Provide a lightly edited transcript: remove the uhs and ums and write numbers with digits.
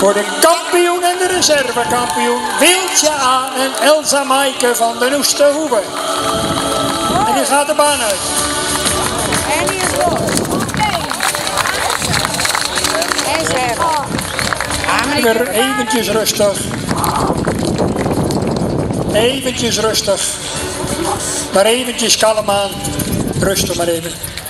Voor de kampioen en de reservekampioen Wiltje A. en Elsa Maaike van den Oesterhoeve. En die gaat de baan uit. En die is los. En ze hebben. Weer eventjes rustig. Eventjes rustig. Maar eventjes kalm aan. Rustig maar even.